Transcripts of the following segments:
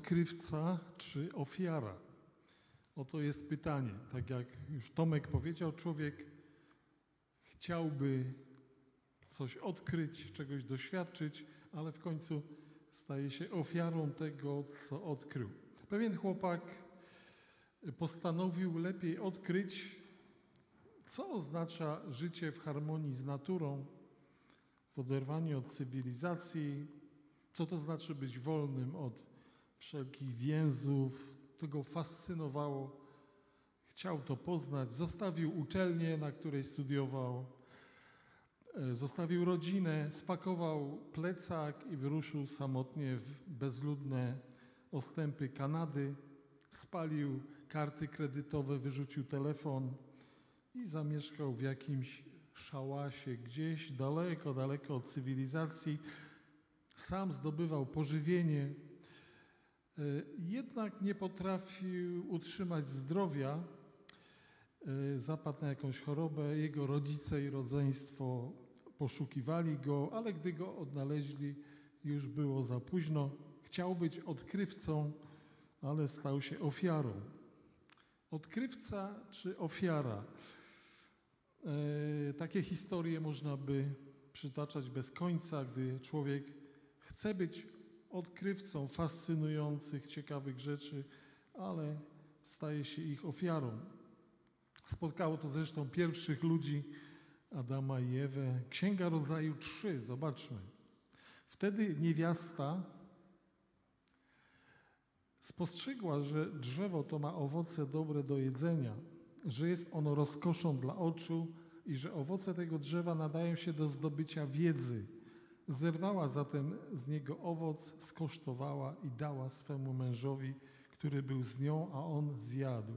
Odkrywca czy ofiara? Oto jest pytanie. Tak jak już Tomek powiedział, człowiek chciałby coś odkryć, czegoś doświadczyć, ale w końcu staje się ofiarą tego, co odkrył. Pewien chłopak postanowił lepiej odkryć, co oznacza życie w harmonii z naturą, w oderwaniu od cywilizacji, co to znaczy być wolnym od wszelkich więzów. To go fascynowało, chciał to poznać, zostawił uczelnię, na której studiował, zostawił rodzinę, spakował plecak i wyruszył samotnie w bezludne ostępy Kanady, spalił karty kredytowe, wyrzucił telefon i zamieszkał w jakimś szałasie gdzieś daleko, daleko od cywilizacji. Sam zdobywał pożywienie, jednak nie potrafił utrzymać zdrowia, zapadł na jakąś chorobę. Jego rodzice i rodzeństwo poszukiwali go, ale gdy go odnaleźli, już było za późno. Chciał być odkrywcą, ale stał się ofiarą. Odkrywca czy ofiara? Takie historie można by przytaczać bez końca, gdy człowiek chce być odkrywcą fascynujących, ciekawych rzeczy, ale staje się ich ofiarą. Spotkało to zresztą pierwszych ludzi, Adama i Ewę. Księga Rodzaju 3, zobaczmy. Wtedy niewiasta spostrzegła, że drzewo to ma owoce dobre do jedzenia, że jest ono rozkoszą dla oczu i że owoce tego drzewa nadają się do zdobycia wiedzy. Zerwała zatem z niego owoc, skosztowała i dała swemu mężowi, który był z nią, a on zjadł.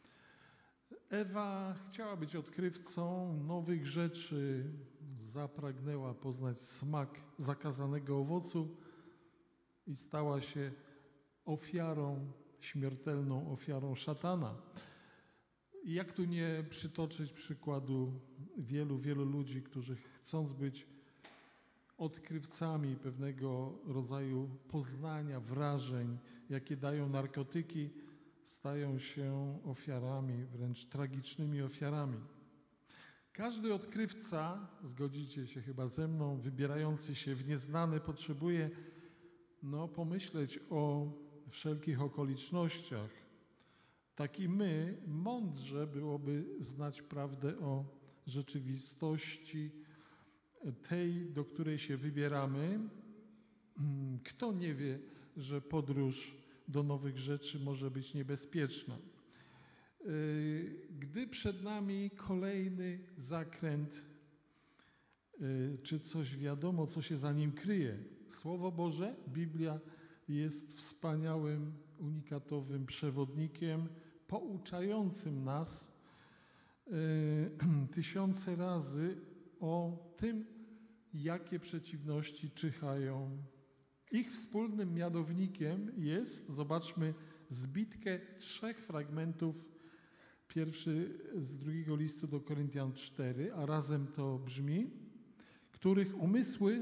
Ewa chciała być odkrywcą nowych rzeczy, zapragnęła poznać smak zakazanego owocu i stała się ofiarą, śmiertelną ofiarą szatana. I jak tu nie przytoczyć przykładu wielu ludzi, którzy chcąc być odkrywcami pewnego rodzaju poznania, wrażeń, jakie dają narkotyki, stają się ofiarami, wręcz tragicznymi ofiarami. Każdy odkrywca, zgodzicie się chyba ze mną, wybierający się w nieznane, potrzebuje pomyśleć o wszelkich okolicznościach. Tak i my mądrze byłoby znać prawdę o rzeczywistości tej, do której się wybieramy. Kto nie wie, że podróż do nowych rzeczy może być niebezpieczna. Gdy przed nami kolejny zakręt, czy coś wiadomo, co się za nim kryje. Słowo Boże, Biblia jest wspaniałym, unikatowym przewodnikiem, pouczającym nas tysiące razy o tym, jakie przeciwności czyhają. Ich wspólnym mianownikiem jest, zobaczmy, zbitkę 3 fragmentów, pierwszy z 2 listu do Koryntian 4, a razem to brzmi, których umysły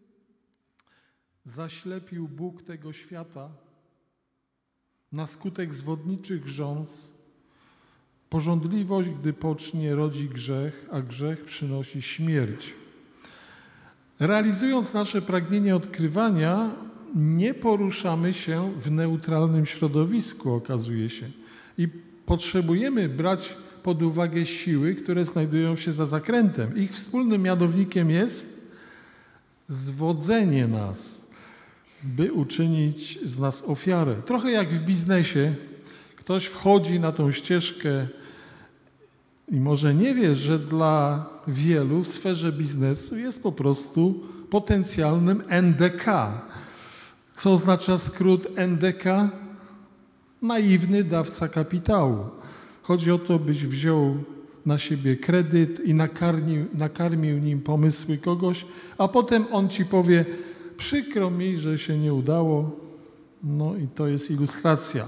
zaślepił Bóg tego świata na skutek zwodniczych rządz. Pożądliwość, gdy pocznie, rodzi grzech, a grzech przynosi śmierć. Realizując nasze pragnienie odkrywania, nie poruszamy się w neutralnym środowisku, okazuje się. I potrzebujemy brać pod uwagę siły, które znajdują się za zakrętem. Ich wspólnym mianownikiem jest zwodzenie nas, by uczynić z nas ofiarę. Trochę jak w biznesie. Ktoś wchodzi na tą ścieżkę i może nie wie, że dla wielu w sferze biznesu jest po prostu potencjalnym NDK. Co oznacza skrót NDK? Naiwny dawca kapitału. Chodzi o to, byś wziął na siebie kredyt i nakarmił nim pomysły kogoś, a potem on ci powie, przykro mi, że się nie udało. No i to jest ilustracja.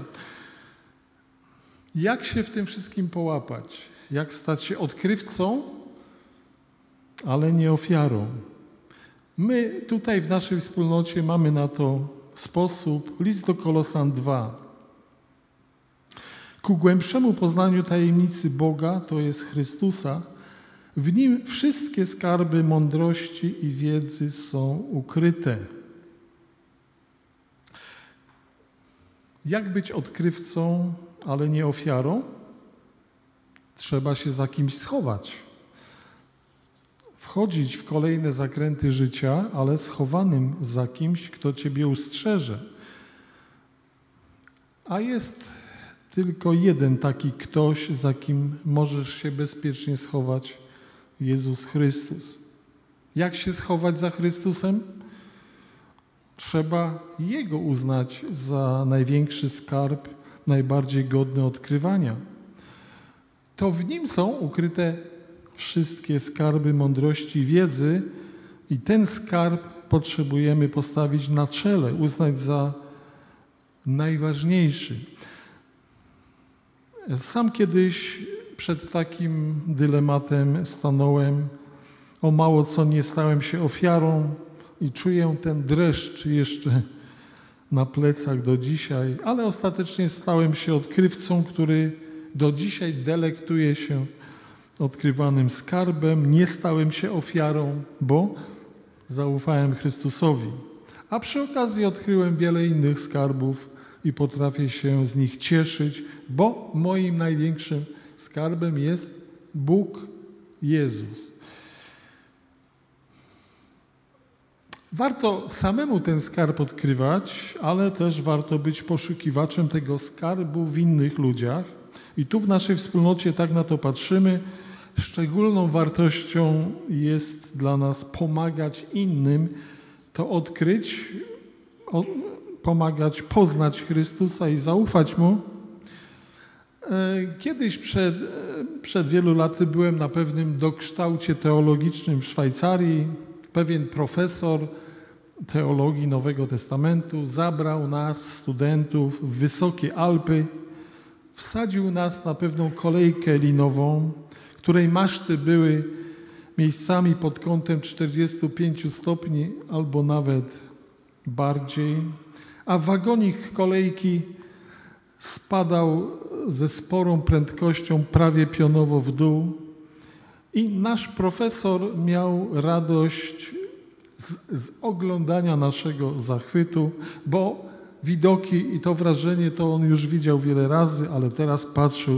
Jak się w tym wszystkim połapać? Jak stać się odkrywcą, ale nie ofiarą? My tutaj w naszej wspólnocie mamy na to sposób. List do Kolosan 2. Ku głębszemu poznaniu tajemnicy Boga, to jest Chrystusa, w Nim wszystkie skarby mądrości i wiedzy są ukryte. Jak być odkrywcą, ale nie ofiarą? Trzeba się za kimś schować. Wchodzić w kolejne zakręty życia, ale schowanym za kimś, kto ciebie ustrzeże. A jest tylko jeden taki ktoś, za kim możesz się bezpiecznie schować, Jezus Chrystus. Jak się schować za Chrystusem? Trzeba Jego uznać za największy skarb, najbardziej godny odkrywania. To w Nim są ukryte wszystkie skarby mądrości i wiedzy i ten skarb potrzebujemy postawić na czele, uznać za najważniejszy. Sam kiedyś przed takim dylematem stanąłem. O mało co nie stałem się ofiarą i czuję ten dreszcz jeszcze na plecach do dzisiaj, ale ostatecznie stałem się odkrywcą, który do dzisiaj delektuje się odkrywanym skarbem. Nie stałem się ofiarą, bo zaufałem Chrystusowi. A przy okazji odkryłem wiele innych skarbów i potrafię się z nich cieszyć, bo moim największym skarbem jest Bóg Jezus. Warto samemu ten skarb odkrywać, ale też warto być poszukiwaczem tego skarbu w innych ludziach. I tu w naszej wspólnocie tak na to patrzymy. Szczególną wartością jest dla nas pomagać innym to odkryć, pomagać poznać Chrystusa i zaufać Mu. Kiedyś przed wielu laty byłem na pewnym dokształcie teologicznym w Szwajcarii. Pewien profesor teologii Nowego Testamentu zabrał nas, studentów, w wysokie Alpy, wsadził nas na pewną kolejkę linową, której maszty były miejscami pod kątem 45 stopni albo nawet bardziej, a wagonik kolejki spadał ze sporą prędkością prawie pionowo w dół i nasz profesor miał radość z oglądania naszego zachwytu, bo widoki i to wrażenie to on już widział wiele razy, ale teraz patrzył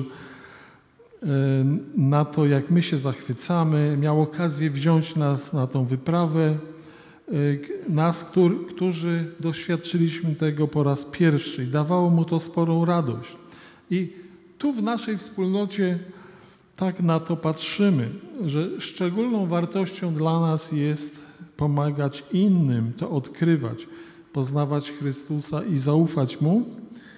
na to, jak my się zachwycamy. Miał okazję wziąć nas na tą wyprawę, nas, którzy doświadczyliśmy tego po raz pierwszy i dawało mu to sporą radość. I tu w naszej wspólnocie tak na to patrzymy, że szczególną wartością dla nas jest pomagać innym, to odkrywać, poznawać Chrystusa i zaufać Mu,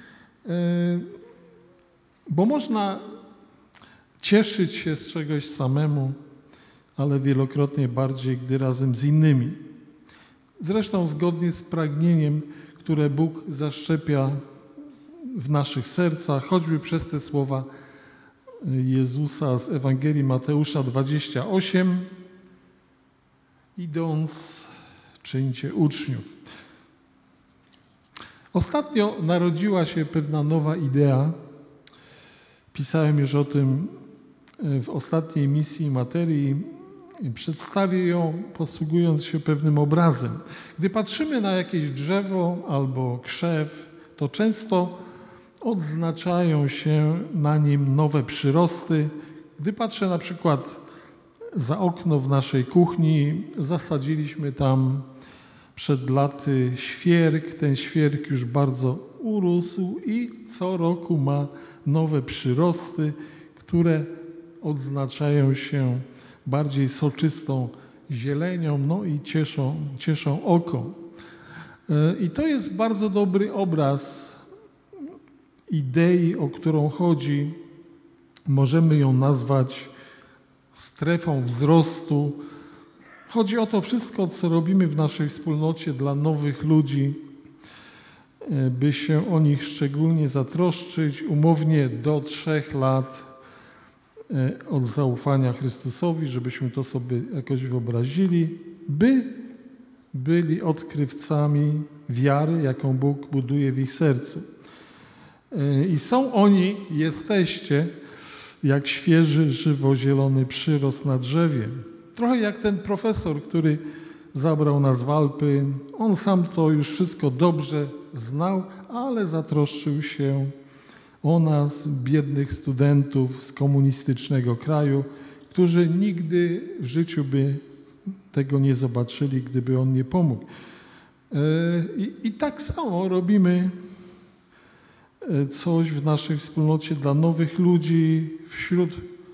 bo można cieszyć się z czegoś samemu, ale wielokrotnie bardziej, gdy razem z innymi. Zresztą zgodnie z pragnieniem, które Bóg zaszczepia w naszych sercach, choćby przez te słowa Jezusa z Ewangelii Mateusza 28. Idąc, czyńcie uczniów. Ostatnio narodziła się pewna nowa idea. Pisałem już o tym w ostatniej misji materii i przedstawię ją posługując się pewnym obrazem. Gdy patrzymy na jakieś drzewo albo krzew, to często odznaczają się na nim nowe przyrosty. Gdy patrzę na przykład za okno w naszej kuchni, zasadziliśmy tam przed laty świerk. Ten świerk już bardzo urósł i co roku ma nowe przyrosty, które odznaczają się bardziej soczystą zielenią, no i cieszą oko. I to jest bardzo dobry obraz idei, o którą chodzi. Możemy ją nazwać strefą wzrostu. Chodzi o to wszystko, co robimy w naszej wspólnocie dla nowych ludzi, by się o nich szczególnie zatroszczyć, umownie do 3 lat od zaufania Chrystusowi, żebyśmy to sobie jakoś wyobrazili, by byli odkrywcami wiary, jaką Bóg buduje w ich sercu. I są oni, jesteście, jak świeży, żywo-zielony przyrost na drzewie. Trochę jak ten profesor, który zabrał nas w Alpy. On sam to już wszystko dobrze znał, ale zatroszczył się o nas, biednych studentów z komunistycznego kraju, którzy nigdy w życiu by tego nie zobaczyli, gdyby on nie pomógł. I tak samo robimy coś w naszej wspólnocie dla nowych ludzi wśród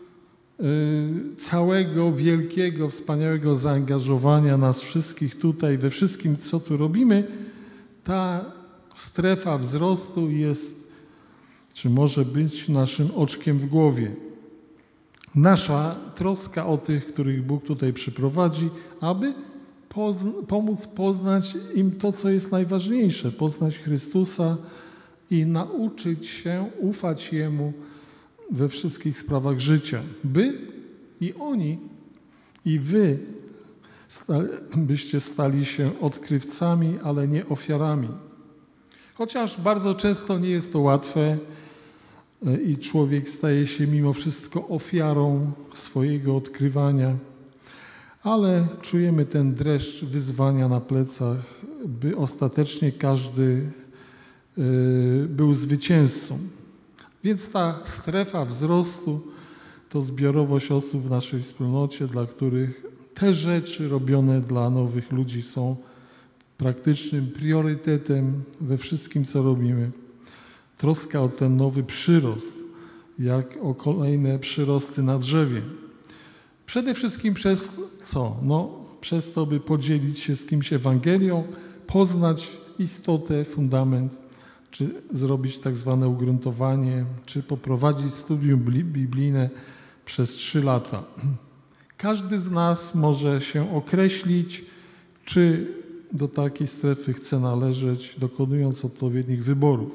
całego wielkiego, wspaniałego zaangażowania nas wszystkich tutaj, we wszystkim, co tu robimy. Ta strefa wzrostu jest, czy może być naszym oczkiem w głowie. Nasza troska o tych, których Bóg tutaj przyprowadzi, aby pomóc poznać im to, co jest najważniejsze, poznać Chrystusa i nauczyć się ufać Jemu we wszystkich sprawach życia, by i oni, i wy byście stali się odkrywcami, ale nie ofiarami. Chociaż bardzo często nie jest to łatwe i człowiek staje się mimo wszystko ofiarą swojego odkrywania, ale czujemy ten dreszcz wyzwania na plecach, by ostatecznie każdy był zwycięzcą. Więc ta strefa wzrostu to zbiorowość osób w naszej wspólnocie, dla których te rzeczy robione dla nowych ludzi są praktycznym priorytetem we wszystkim, co robimy. Troska o ten nowy przyrost, jak o kolejne przyrosty na drzewie. Przede wszystkim przez co? Przez to, by podzielić się z kimś Ewangelią, poznać istotę, fundament, czy zrobić tak zwane ugruntowanie, czy poprowadzić studium biblijne przez 3 lata. Każdy z nas może się określić, czy do takiej strefy chce należeć, dokonując odpowiednich wyborów.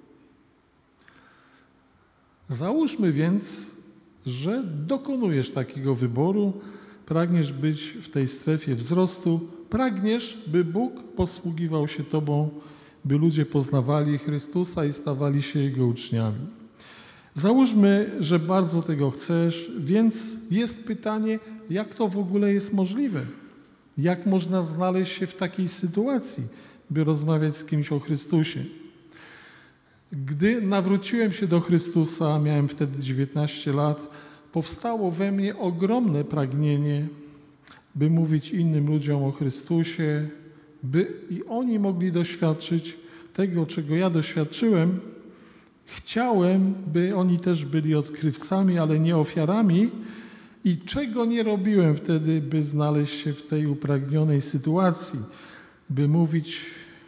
Załóżmy więc, że dokonujesz takiego wyboru, pragniesz być w tej strefie wzrostu, pragniesz, by Bóg posługiwał się Tobą, by ludzie poznawali Chrystusa i stawali się Jego uczniami. Załóżmy, że bardzo tego chcesz, więc jest pytanie, jak to w ogóle jest możliwe? Jak można znaleźć się w takiej sytuacji, by rozmawiać z kimś o Chrystusie? Gdy nawróciłem się do Chrystusa, miałem wtedy 19 lat, powstało we mnie ogromne pragnienie, by mówić innym ludziom o Chrystusie, by i oni mogli doświadczyć tego, czego ja doświadczyłem. Chciałem, by oni też byli odkrywcami, ale nie ofiarami. I czego nie robiłem wtedy, by znaleźć się w tej upragnionej sytuacji, by mówić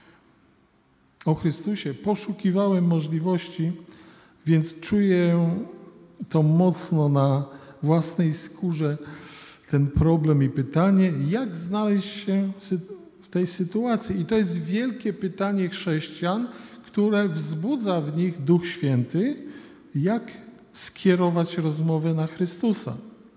o Chrystusie. Poszukiwałem możliwości, więc czuję to mocno na własnej skórze, ten problem i pytanie, jak znaleźć się w tej sytuacji. I to jest wielkie pytanie chrześcijan, które wzbudza w nich Duch Święty, jak skierować rozmowę na Chrystusa.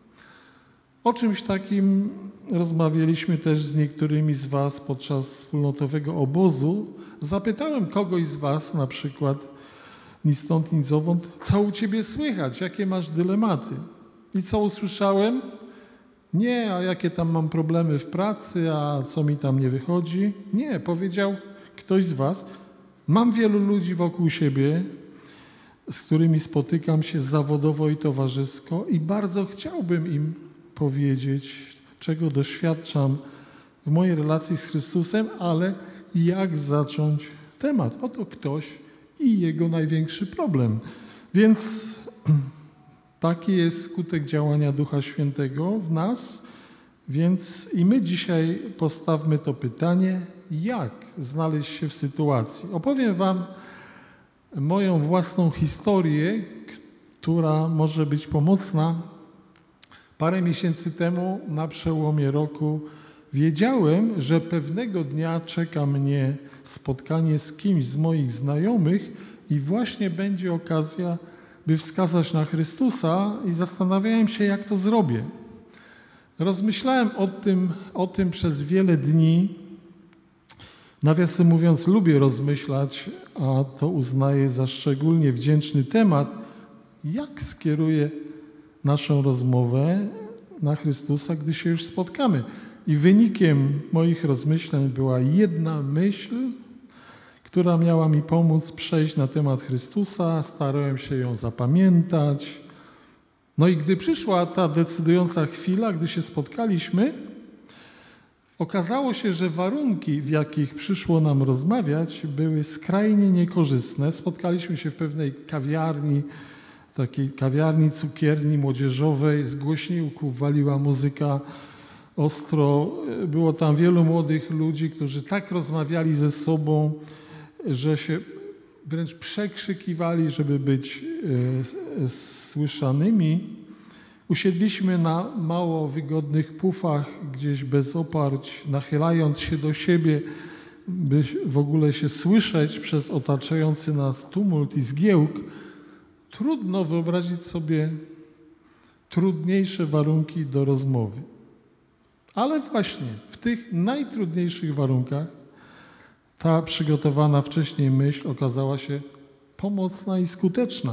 O czymś takim rozmawialiśmy też z niektórymi z was podczas wspólnotowego obozu. Zapytałem kogoś z was, na przykład ni stąd, ni zowąd, co u ciebie słychać, jakie masz dylematy. I co usłyszałem? Nie, a jakie tam mam problemy w pracy, a co mi tam nie wychodzi. Nie, powiedział ktoś z was, mam wielu ludzi wokół siebie, z którymi spotykam się zawodowo i towarzysko i bardzo chciałbym im powiedzieć, czego doświadczam w mojej relacji z Chrystusem, ale jak zacząć temat? Oto ktoś i jego największy problem. Więc taki jest skutek działania Ducha Świętego w nas, więc i my dzisiaj postawmy to pytanie, jak znaleźć się w sytuacji. Opowiem wam moją własną historię, która może być pomocna. Parę miesięcy temu, na przełomie roku, wiedziałem, że pewnego dnia czeka mnie spotkanie z kimś z moich znajomych i właśnie będzie okazja, by wskazać na Chrystusa i zastanawiałem się, jak to zrobię. Rozmyślałem o tym przez wiele dni. Nawiasem mówiąc, lubię rozmyślać, a to uznaję za szczególnie wdzięczny temat, jak skieruję naszą rozmowę na Chrystusa, gdy się już spotkamy. I wynikiem moich rozmyśleń była jedna myśl, która miała mi pomóc przejść na temat Chrystusa. Starałem się ją zapamiętać. No i gdy przyszła ta decydująca chwila, gdy się spotkaliśmy, okazało się, że warunki, w jakich przyszło nam rozmawiać, były skrajnie niekorzystne. Spotkaliśmy się w pewnej kawiarni, takiej kawiarni, cukierni młodzieżowej. Z głośników waliła muzyka ostro. Było tam wielu młodych ludzi, którzy tak rozmawiali ze sobą, że się wręcz przekrzykiwali, żeby być słyszanymi. Usiedliśmy na mało wygodnych pufach, gdzieś bez oparć, nachylając się do siebie, by w ogóle się słyszeć przez otaczający nas tumult i zgiełk. Trudno wyobrazić sobie trudniejsze warunki do rozmowy. Ale właśnie w tych najtrudniejszych warunkach ta przygotowana wcześniej myśl okazała się pomocna i skuteczna.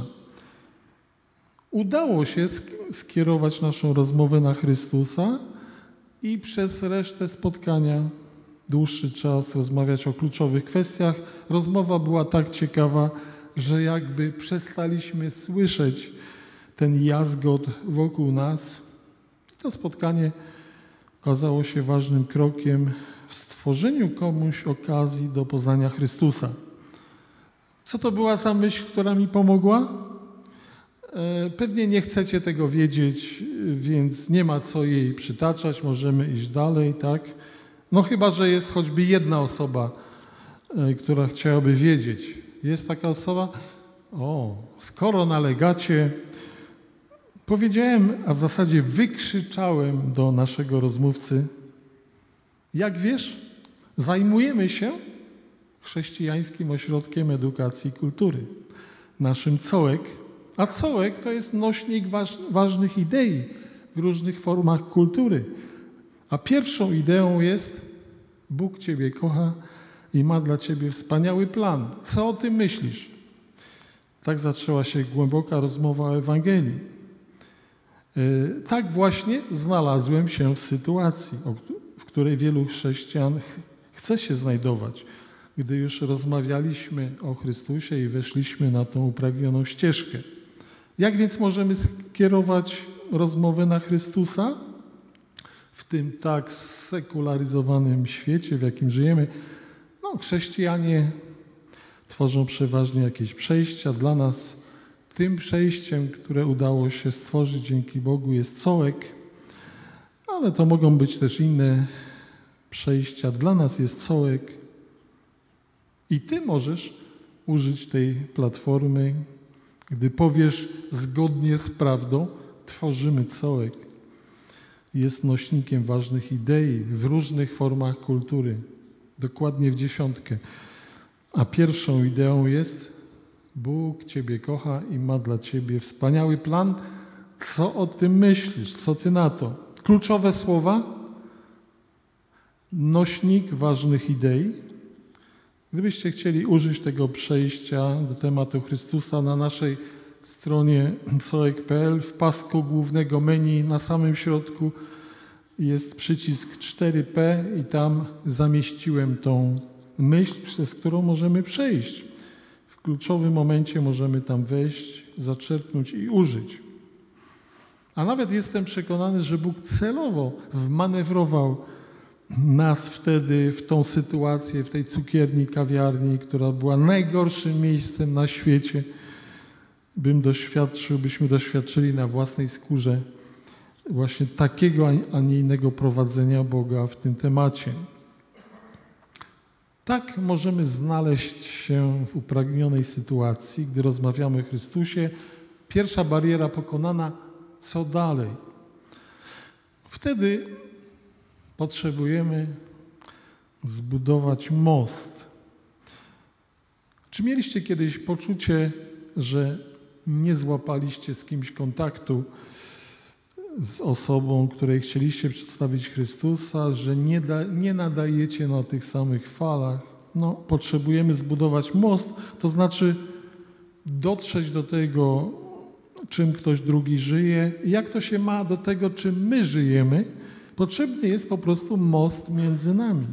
Udało się skierować naszą rozmowę na Chrystusa i przez resztę spotkania dłuższy czas rozmawiać o kluczowych kwestiach. Rozmowa była tak ciekawa, że jakby przestaliśmy słyszeć ten jazgot wokół nas. To spotkanie okazało się ważnym krokiem w stworzeniu komuś okazji do poznania Chrystusa. Co to była za myśl, która mi pomogła? Pewnie nie chcecie tego wiedzieć, więc nie ma co jej przytaczać, możemy iść dalej, tak? No chyba, że jest choćby jedna osoba, która chciałaby wiedzieć. Jest taka osoba? O, skoro nalegacie, powiedziałem, a w zasadzie wykrzyczałem do naszego rozmówcy, jak wiesz, zajmujemy się chrześcijańskim ośrodkiem edukacji i kultury, naszym COEK. A COEK to jest nośnik ważnych idei w różnych formach kultury. A pierwszą ideą jest Bóg Ciebie kocha i ma dla Ciebie wspaniały plan. Co o tym myślisz? Tak zaczęła się głęboka rozmowa o Ewangelii. Tak właśnie znalazłem się w sytuacji, w której wielu chrześcijan chce się znajdować, gdy już rozmawialiśmy o Chrystusie i weszliśmy na tą upragnioną ścieżkę. Jak więc możemy skierować rozmowę na Chrystusa w tym tak sekularyzowanym świecie, w jakim żyjemy? No, chrześcijanie tworzą przeważnie jakieś przejścia. Dla nas tym przejściem, które udało się stworzyć dzięki Bogu, jest COEK, ale to mogą być też inne przejścia. Dla nas jest COEK i Ty możesz użyć tej platformy, gdy powiesz zgodnie z prawdą, tworzymy COEK. Jest nośnikiem ważnych idei w różnych formach kultury, dokładnie w 10. A pierwszą ideą jest Bóg Ciebie kocha i ma dla Ciebie wspaniały plan. Co o tym myślisz? Co Ty na to? Kluczowe słowa, nośnik ważnych idei. Gdybyście chcieli użyć tego przejścia do tematu Chrystusa na naszej stronie coek.pl, w pasku głównego menu na samym środku jest przycisk 4P i tam zamieściłem tą myśl, przez którą możemy przejść. W kluczowym momencie możemy tam wejść, zaczerpnąć i użyć. A nawet jestem przekonany, że Bóg celowo wmanewrował nas wtedy w tą sytuację, w tej cukierni, kawiarni, która była najgorszym miejscem na świecie, byśmy doświadczyli na własnej skórze właśnie takiego, a nie innego prowadzenia Boga w tym temacie. Tak możemy znaleźć się w upragnionej sytuacji, gdy rozmawiamy o Chrystusie. Pierwsza bariera pokonana, co dalej? Wtedy potrzebujemy zbudować most. Czy mieliście kiedyś poczucie, że nie złapaliście z kimś kontaktu, z osobą, której chcieliście przedstawić Chrystusa, że nie nadajecie na tych samych falach, potrzebujemy zbudować most, to znaczy dotrzeć do tego, czym ktoś drugi żyje, jak to się ma do tego, czym my żyjemy. Potrzebny jest po prostu most między nami.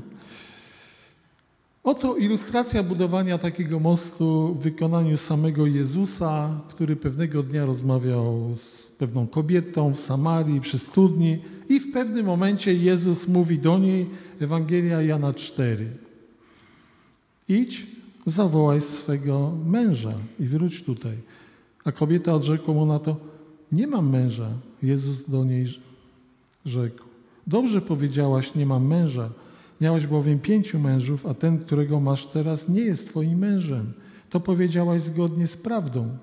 Oto ilustracja budowania takiego mostu w wykonaniu samego Jezusa, który pewnego dnia rozmawiał z pewną kobietą w Samarii przy studni i w pewnym momencie Jezus mówi do niej, Ewangelia Jana 4. Idź, zawołaj swego męża i wróć tutaj. A kobieta odrzekła mu na to, nie mam męża. Jezus do niej rzekł, dobrze powiedziałaś, nie mam męża. Miałaś bowiem 5 mężów, a ten, którego masz teraz, nie jest twoim mężem. To powiedziałaś zgodnie z prawdą.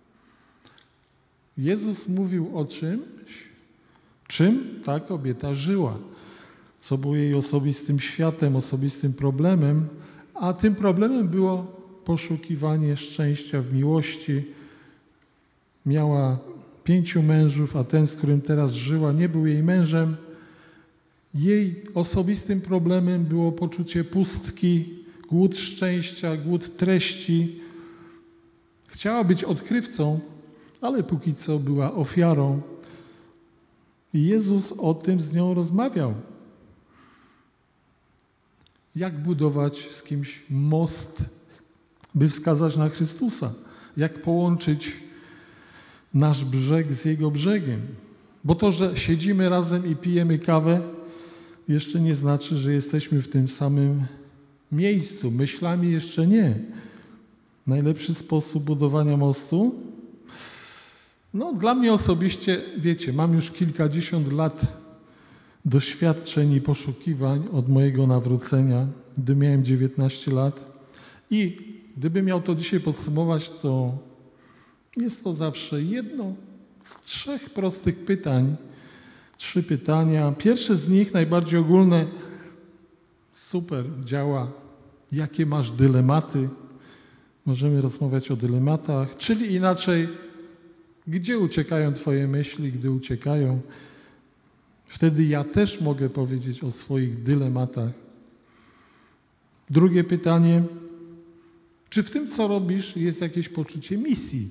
Jezus mówił o czym ta kobieta żyła, co było jej osobistym światem, osobistym problemem, a tym problemem było poszukiwanie szczęścia w miłości. Miała 5 mężów, a ten, z którym teraz żyła, nie był jej mężem. Jej osobistym problemem było poczucie pustki, głód szczęścia, głód treści. Chciała być odkrywcą, ale póki co była ofiarą. I Jezus o tym z nią rozmawiał. Jak budować z kimś most, by wskazać na Chrystusa? Jak połączyć nasz brzeg z Jego brzegiem? Bo to, że siedzimy razem i pijemy kawę, jeszcze nie znaczy, że jesteśmy w tym samym miejscu. Myślami jeszcze nie. Najlepszy sposób budowania mostu? Dla mnie osobiście, wiecie, mam już kilkadziesiąt lat doświadczeń i poszukiwań od mojego nawrócenia, gdy miałem 19 lat. I gdybym miał to dzisiaj podsumować, to jest to zawsze jedno z 3 prostych pytań. 3 pytania. Pierwsze z nich, najbardziej ogólne, super, działa. Jakie masz dylematy? Możemy rozmawiać o dylematach, czyli inaczej, gdzie uciekają twoje myśli, gdy uciekają? Wtedy ja też mogę powiedzieć o swoich dylematach. Drugie pytanie, czy w tym, co robisz, jest jakieś poczucie misji?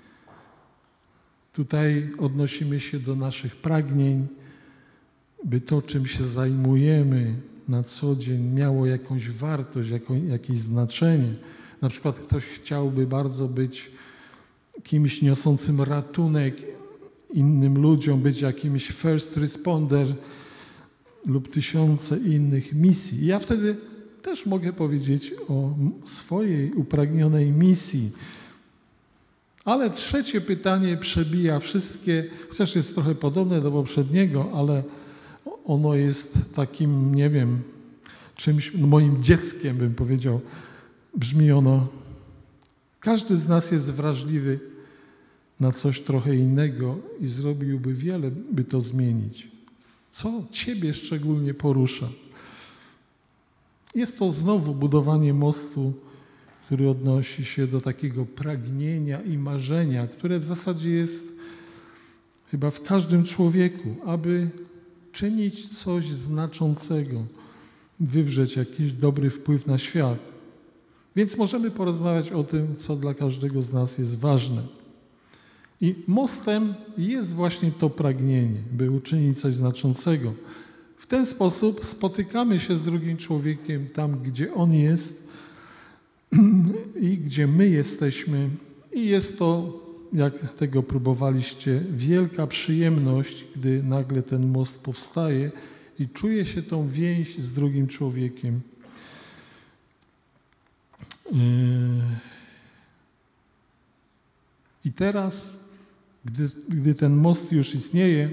Tutaj odnosimy się do naszych pragnień, by to, czym się zajmujemy na co dzień, miało jakąś wartość, jakieś znaczenie. Na przykład ktoś chciałby bardzo być kimś niosącym ratunek innym ludziom, być jakimś first responder lub 1000 innych misji. I ja wtedy też mogę powiedzieć o swojej upragnionej misji. Ale trzecie pytanie przebija wszystkie, chociaż jest trochę podobne do poprzedniego, ale ono jest takim, nie wiem, czymś, moim dzieckiem bym powiedział. Brzmi ono, każdy z nas jest wrażliwy na coś trochę innego i zrobiłby wiele, by to zmienić. Co ciebie szczególnie porusza? Jest to znowu budowanie mostu, który odnosi się do takiego pragnienia i marzenia, które w zasadzie jest chyba w każdym człowieku, aby czynić coś znaczącego, wywrzeć jakiś dobry wpływ na świat. Więc możemy porozmawiać o tym, co dla każdego z nas jest ważne. I mostem jest właśnie to pragnienie, by uczynić coś znaczącego. W ten sposób spotykamy się z drugim człowiekiem tam, gdzie on jest i gdzie my jesteśmy. I jest to, jak tego próbowaliście, wielka przyjemność, gdy nagle ten most powstaje i czuje się tą więź z drugim człowiekiem. I teraz, gdy ten most już istnieje,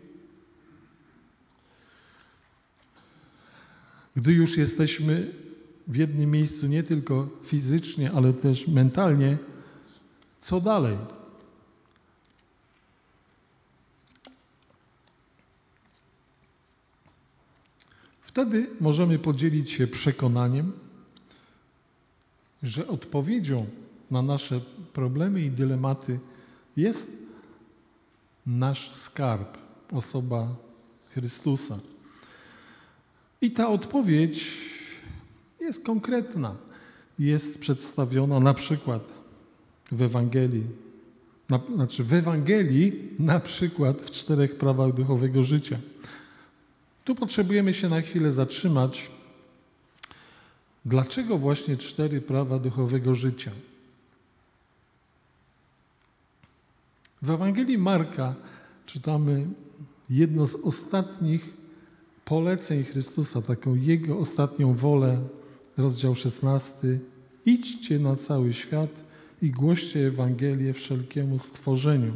gdy już jesteśmy w jednym miejscu nie tylko fizycznie, ale też mentalnie, co dalej? Wtedy możemy podzielić się przekonaniem, że odpowiedzią na nasze problemy i dylematy jest nasz skarb, osoba Chrystusa. I ta odpowiedź jest konkretna. jest przedstawiona na przykład w Ewangelii, na przykład w 4 prawach duchowego życia. Tu potrzebujemy się na chwilę zatrzymać. Dlaczego właśnie 4 prawa duchowego życia? W Ewangelii Marka czytamy jedno z ostatnich poleceń Chrystusa, taką Jego ostatnią wolę, rozdział 16. Idźcie na cały świat i głoście Ewangelię wszelkiemu stworzeniu.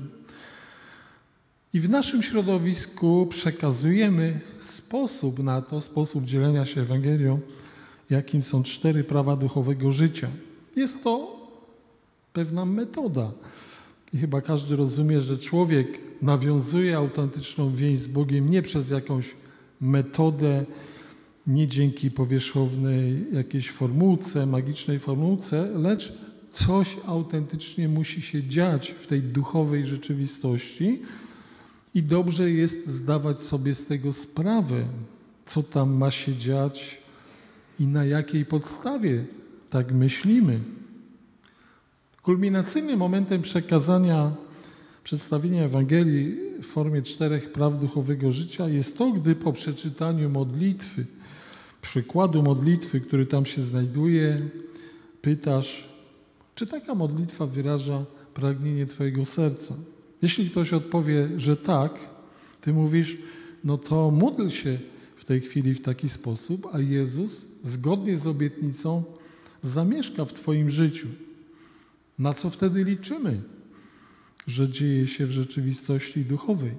I w naszym środowisku przekazujemy sposób dzielenia się Ewangelią, jakim są 4 prawa duchowego życia. Jest to pewna metoda. I chyba każdy rozumie, że człowiek nawiązuje autentyczną więź z Bogiem nie przez jakąś metodę, nie dzięki powierzchownej jakiejś formułce, magicznej formułce, lecz coś autentycznie musi się dziać w tej duchowej rzeczywistości i dobrze jest zdawać sobie z tego sprawę, co tam ma się dziać i na jakiej podstawie tak myślimy. Kulminacyjnym momentem przedstawienia Ewangelii w formie 4 praw duchowego życia jest to, gdy po przeczytaniu modlitwy, przykładu modlitwy, który tam się znajduje, pytasz, czy taka modlitwa wyraża pragnienie Twojego serca. Jeśli ktoś odpowie, że tak, Ty mówisz, no to módl się w tej chwili w taki sposób, a Jezus zgodnie z obietnicą zamieszka w Twoim życiu. Na co wtedy liczymy? Że dzieje się w rzeczywistości duchowej.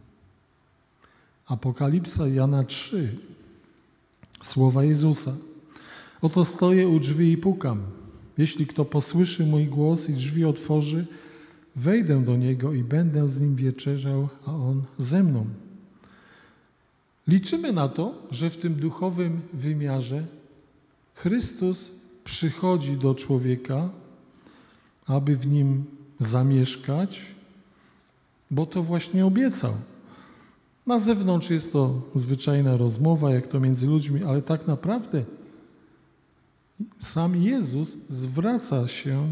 Apokalipsa Jana 3. Słowa Jezusa. Oto stoję u drzwi i pukam. Jeśli kto posłyszy mój głos i drzwi otworzy, wejdę do niego i będę z nim wieczerzał, a on ze mną. Liczymy na to, że w tym duchowym wymiarze Chrystus przychodzi do człowieka, aby w nim zamieszkać, bo to właśnie obiecał. Na zewnątrz jest to zwyczajna rozmowa, jak to między ludźmi, ale tak naprawdę sam Jezus zwraca się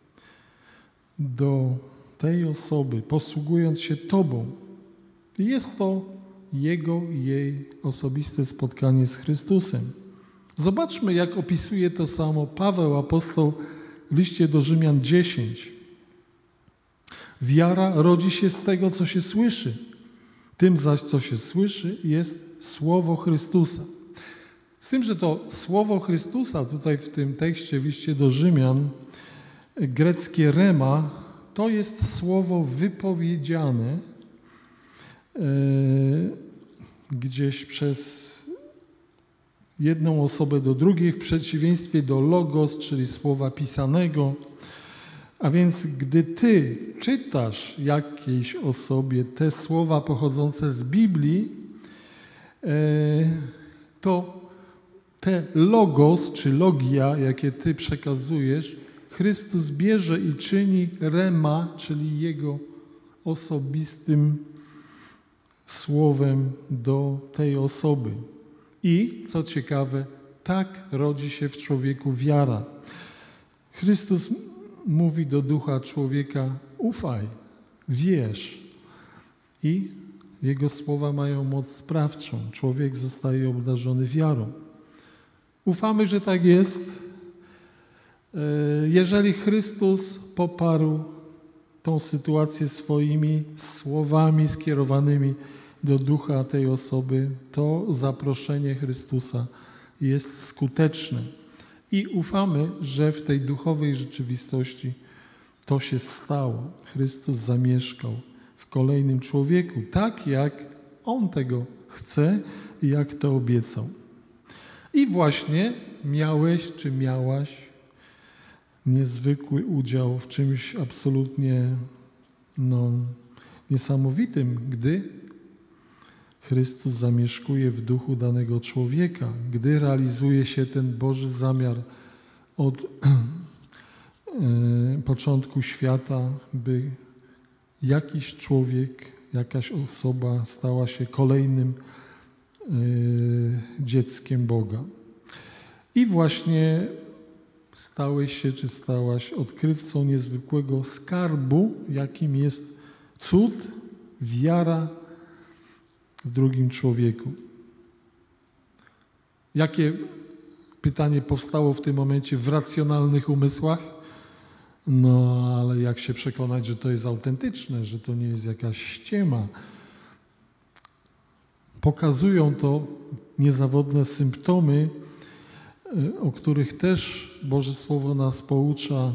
do tej osoby, posługując się Tobą. Jest to jej osobiste spotkanie z Chrystusem. Zobaczmy, jak opisuje to samo Paweł, apostoł, w liście do Rzymian 10. Wiara rodzi się z tego, co się słyszy. Tym zaś, co się słyszy, jest Słowo Chrystusa. Z tym, że to Słowo Chrystusa tutaj w tym tekście w liście do Rzymian, greckie rema, to jest słowo wypowiedziane gdzieś przez jedną osobę do drugiej, w przeciwieństwie do logos, czyli słowa pisanego. A więc gdy ty czytasz jakiejś osobie te słowa pochodzące z Biblii, to te logos czy logia, jakie ty przekazujesz, Chrystus bierze i czyni rema, czyli Jego osobistym słowem do tej osoby. I, co ciekawe, tak rodzi się w człowieku wiara. Chrystus mówi do ducha człowieka, ufaj, wierz. I Jego słowa mają moc sprawczą. Człowiek zostaje obdarzony wiarą. Ufamy, że tak jest. Jeżeli Chrystus poparł tą sytuację swoimi słowami skierowanymi do ducha tej osoby, to zaproszenie Chrystusa jest skuteczne. I ufamy, że w tej duchowej rzeczywistości to się stało. Chrystus zamieszkał w kolejnym człowieku, tak jak On tego chce i jak to obiecał. I właśnie miałeś czy miałaś niezwykły udział w czymś absolutnie niesamowitym, gdy Chrystus zamieszkuje w duchu danego człowieka, gdy realizuje się ten Boży zamiar od początku świata, by jakiś człowiek, jakaś osoba stała się kolejnym dzieckiem Boga. I właśnie stałeś się czy stałaś odkrywcą niezwykłego skarbu, jakim jest cud, wiara w drugim człowieku. Jakie pytanie powstało w tym momencie w racjonalnych umysłach? No, ale jak się przekonać, że to jest autentyczne, że to nie jest jakaś ściema? Pokazują to niezawodne symptomy, o których też Boże Słowo nas poucza.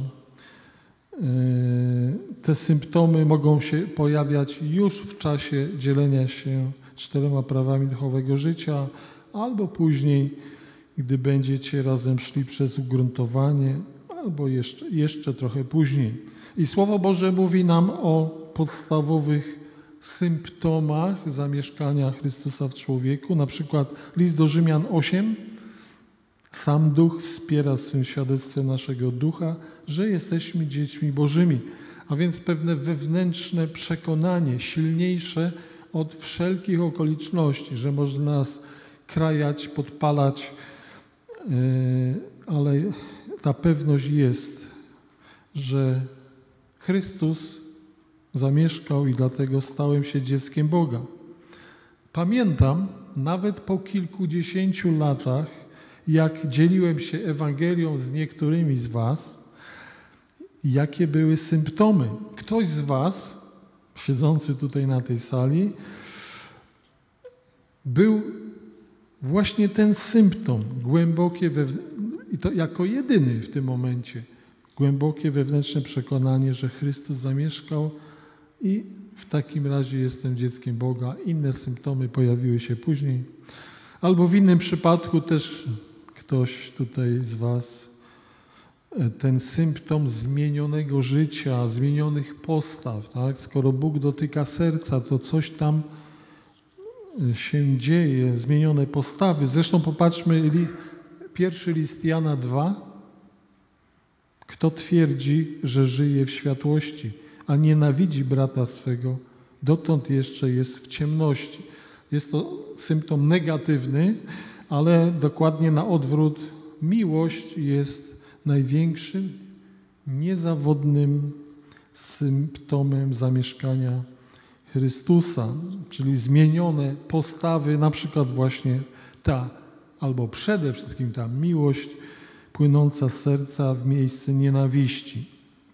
Te symptomy mogą się pojawiać już w czasie dzielenia się 4 prawami duchowego życia, albo później, gdy będziecie razem szli przez ugruntowanie, albo jeszcze trochę później. I Słowo Boże mówi nam o podstawowych symptomach zamieszkania Chrystusa w człowieku. Na przykład list do Rzymian 8. Sam Duch wspiera swym świadectwem naszego ducha, że jesteśmy dziećmi Bożymi. A więc pewne wewnętrzne przekonanie, silniejsze od wszelkich okoliczności, że można nas krajać, podpalać, ale ta pewność jest, że Chrystus zamieszkał i dlatego stałem się dzieckiem Boga. Pamiętam, nawet po kilkudziesięciu latach, jak dzieliłem się Ewangelią z niektórymi z was, jakie były symptomy. Ktoś z was, siedzący tutaj na tej sali, był właśnie ten symptom, głębokie i to jako jedyny w tym momencie, głębokie wewnętrzne przekonanie, że Chrystus zamieszkał i w takim razie jestem dzieckiem Boga. Inne symptomy pojawiły się później. Albo w innym przypadku też ktoś tutaj z was ten symptom zmienionego życia, zmienionych postaw, tak? Skoro Bóg dotyka serca, to coś tam się dzieje, zmienione postawy. Zresztą popatrzmy, pierwszy list Jana 2. Kto twierdzi, że żyje w światłości, a nienawidzi brata swego, dotąd jeszcze jest w ciemności. Jest to symptom negatywny, ale dokładnie na odwrót. Miłość jest największym, niezawodnym symptomem zamieszkania Chrystusa, czyli zmienione postawy, na przykład właśnie ta, albo przede wszystkim ta miłość płynąca z serca w miejsce nienawiści.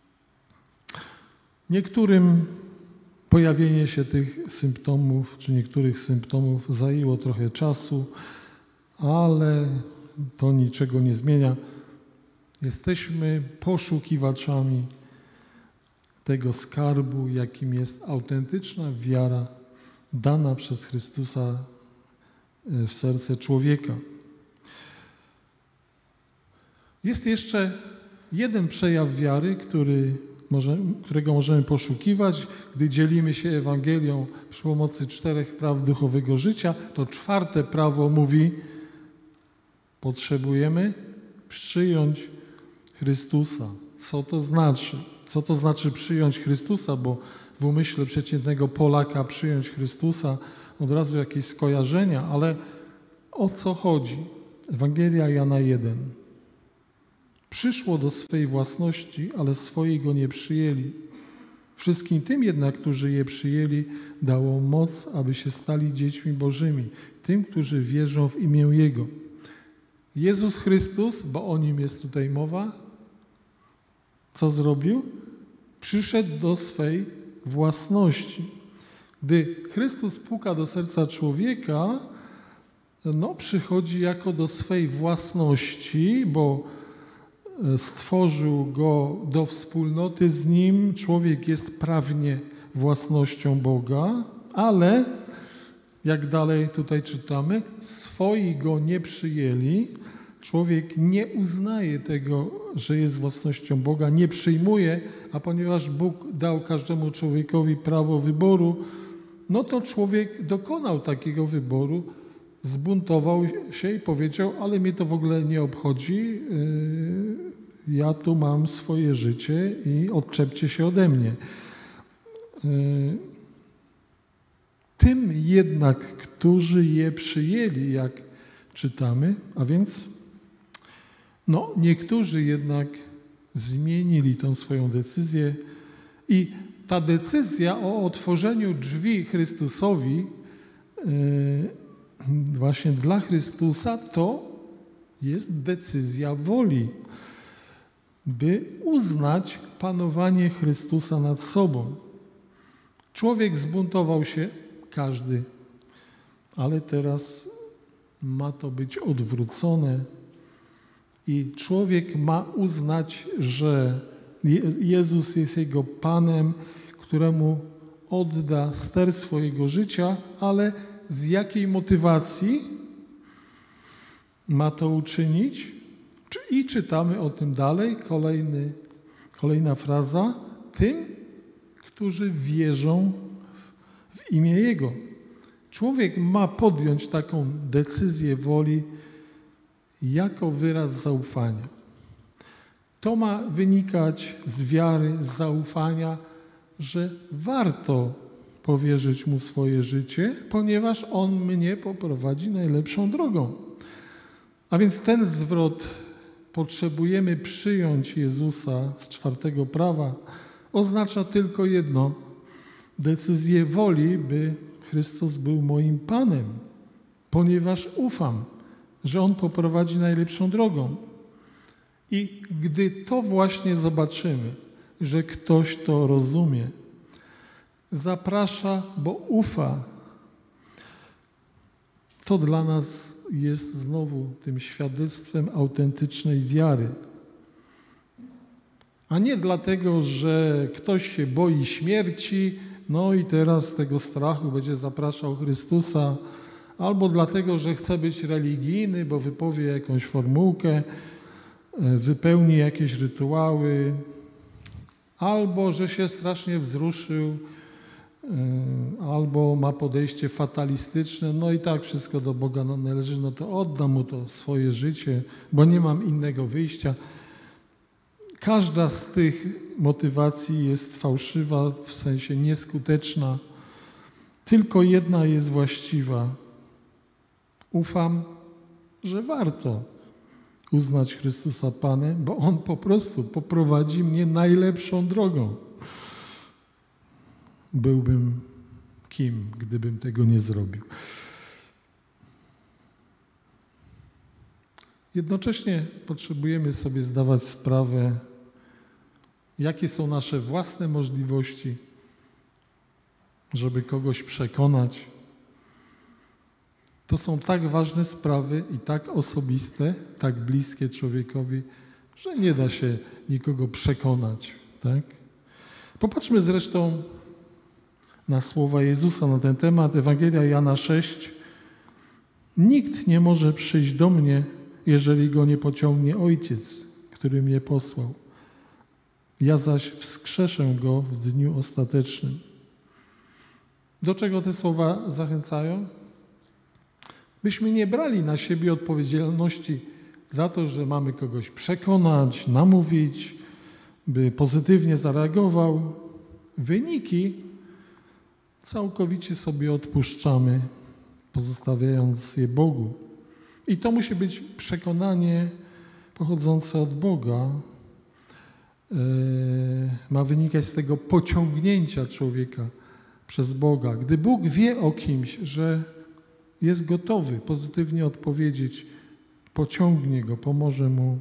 Niektórym pojawienie się tych symptomów, czy niektórych symptomów zajęło trochę czasu, ale to niczego nie zmienia. Jesteśmy poszukiwaczami tego skarbu, jakim jest autentyczna wiara dana przez Chrystusa w serce człowieka. Jest jeszcze jeden przejaw wiary, którego możemy poszukiwać, gdy dzielimy się Ewangelią przy pomocy 4 praw duchowego życia. To 4 prawo mówi, potrzebujemy przyjąć Chrystusa. Co to znaczy? Co to znaczy przyjąć Chrystusa? Bo w umyśle przeciętnego Polaka przyjąć Chrystusa od razu jakieś skojarzenia, ale o co chodzi? Ewangelia Jana 1. Przyszło do swej własności, ale swoi go nie przyjęli. Wszystkim tym jednak, którzy je przyjęli, dało moc, aby się stali dziećmi Bożymi, tym, którzy wierzą w imię Jego. Jezus Chrystus, bo o Nim jest tutaj mowa, co zrobił? Przyszedł do swej własności. Gdy Chrystus puka do serca człowieka, przychodzi jako do swej własności, bo stworzył go do wspólnoty z Nim. Człowiek jest prawnie własnością Boga, ale jak dalej tutaj czytamy, swoi go nie przyjęli. Człowiek nie uznaje tego, że jest własnością Boga, nie przyjmuje, a ponieważ Bóg dał każdemu człowiekowi prawo wyboru, to człowiek dokonał takiego wyboru, zbuntował się i powiedział, ale mnie to w ogóle nie obchodzi, ja tu mam swoje życie i odczepcie się ode mnie. Tym jednak, którzy je przyjęli, jak czytamy, a więc No, niektórzy jednak zmienili tą swoją decyzję i ta decyzja o otworzeniu drzwi Chrystusowi, właśnie dla Chrystusa, to jest decyzja woli, by uznać panowanie Chrystusa nad sobą. Człowiek zbuntował się, każdy, ale teraz ma to być odwrócone i człowiek ma uznać, że Jezus jest jego Panem, któremu odda ster swojego życia, ale z jakiej motywacji ma to uczynić? I czytamy o tym dalej, kolejna fraza, tym, którzy wierzą w imię Jego. Człowiek ma podjąć taką decyzję woli jako wyraz zaufania. To ma wynikać z wiary, z zaufania, że warto powierzyć Mu swoje życie, ponieważ On mnie poprowadzi najlepszą drogą. A więc ten zwrot potrzebujemy przyjąć Jezusa z 4 prawa oznacza tylko jedno: decyzję woli, by Chrystus był moim Panem, ponieważ ufam, że On poprowadzi najlepszą drogą. I gdy to właśnie zobaczymy, że ktoś to rozumie, zaprasza, bo ufa, to dla nas jest znowu tym świadectwem autentycznej wiary. A nie dlatego, że ktoś się boi śmierci, no i teraz z tego strachu będzie zapraszał Chrystusa, albo dlatego, że chce być religijny, bo wypowie jakąś formułkę, wypełni jakieś rytuały, albo że się strasznie wzruszył, albo ma podejście fatalistyczne, no i tak wszystko do Boga należy, no to oddam Mu to swoje życie, bo nie mam innego wyjścia. Każda z tych motywacji jest fałszywa, w sensie nieskuteczna. Tylko jedna jest właściwa. Ufam, że warto uznać Chrystusa Panem, bo On po prostu poprowadzi mnie najlepszą drogą. Byłbym kim, gdybym tego nie zrobił. Jednocześnie potrzebujemy sobie zdawać sprawę, jakie są nasze własne możliwości, żeby kogoś przekonać. To są tak ważne sprawy i tak osobiste, tak bliskie człowiekowi, że nie da się nikogo przekonać. Tak? Popatrzmy zresztą na słowa Jezusa na ten temat. Ewangelia Jana 6. Nikt nie może przyjść do mnie, jeżeli go nie pociągnie Ojciec, który mnie posłał. Ja zaś wskrzeszę go w dniu ostatecznym. Do czego te słowa zachęcają? Byśmy nie brali na siebie odpowiedzialności za to, że mamy kogoś przekonać, namówić, by pozytywnie zareagował. Wyniki całkowicie sobie odpuszczamy, pozostawiając je Bogu. I to musi być przekonanie pochodzące od Boga. Ma wynikać z tego pociągnięcia człowieka przez Boga. Gdy Bóg wie o kimś, że jest gotowy pozytywnie odpowiedzieć, pociągnie go, pomoże mu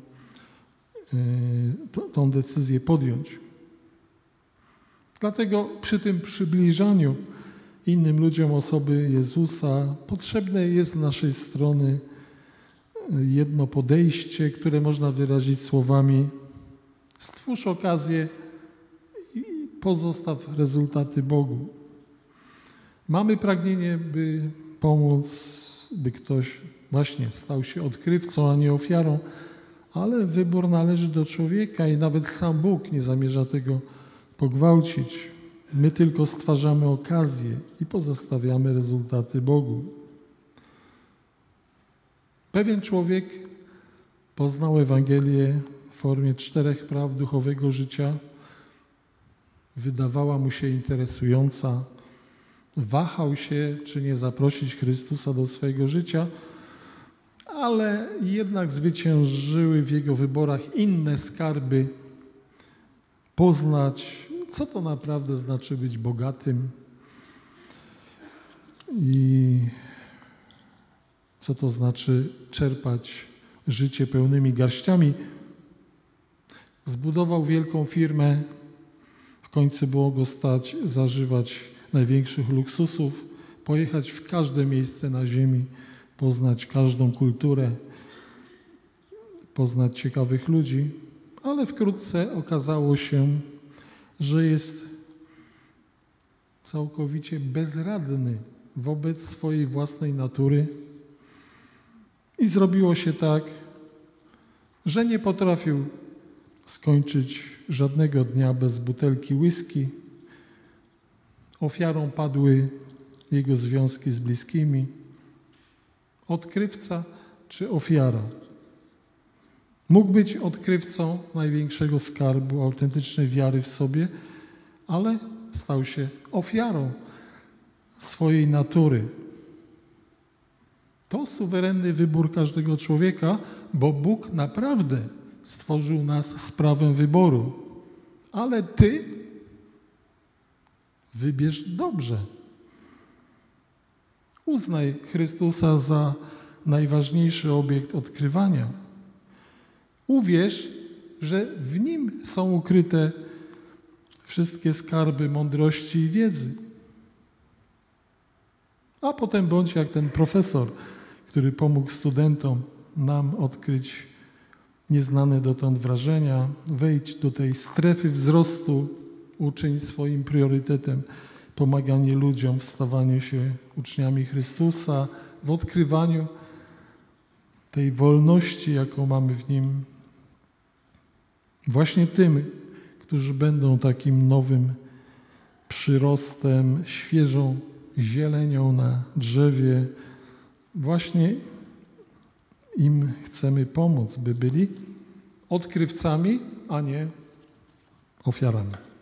tą decyzję podjąć. Dlatego przy tym przybliżaniu innym ludziom osoby Jezusa potrzebne jest z naszej strony jedno podejście, które można wyrazić słowami: stwórz okazję i pozostaw rezultaty Bogu. Mamy pragnienie, by pomóc, by ktoś właśnie stał się odkrywcą, a nie ofiarą, ale wybór należy do człowieka i nawet sam Bóg nie zamierza tego pogwałcić. My tylko stwarzamy okazję i pozostawiamy rezultaty Bogu. Pewien człowiek poznał Ewangelię w formie 4 praw duchowego życia. Wydawała mu się interesująca. Wahał się, czy nie zaprosić Chrystusa do swojego życia, ale jednak zwyciężyły w jego wyborach inne skarby. Poznać, co to naprawdę znaczy być bogatym i co to znaczy czerpać życie pełnymi garściami. Zbudował wielką firmę, w końcu było go stać zażywać największych luksusów, pojechać w każde miejsce na ziemi, poznać każdą kulturę, poznać ciekawych ludzi, ale wkrótce okazało się, że jest całkowicie bezradny wobec swojej własnej natury i zrobiło się tak, że nie potrafił skończyć żadnego dnia bez butelki whisky. Ofiarą padły jego związki z bliskimi. Odkrywca czy ofiara? Mógł być odkrywcą największego skarbu, autentycznej wiary w sobie, ale stał się ofiarą swojej natury. To suwerenny wybór każdego człowieka, bo Bóg naprawdę stworzył nas z prawem wyboru. Ale ty wybierz dobrze. Uznaj Chrystusa za najważniejszy obiekt odkrywania. Uwierz, że w Nim są ukryte wszystkie skarby mądrości i wiedzy. A potem bądź jak ten profesor, który pomógł studentom nam odkryć nieznane dotąd wrażenia. Wejdź do tej strefy wzrostu, uczyń swoim priorytetem pomaganie ludziom w stawaniu się uczniami Chrystusa, w odkrywaniu tej wolności, jaką mamy w Nim. Właśnie tym, którzy będą takim nowym przyrostem, świeżą zielenią na drzewie, właśnie im chcemy pomóc, by byli odkrywcami, a nie ofiarami.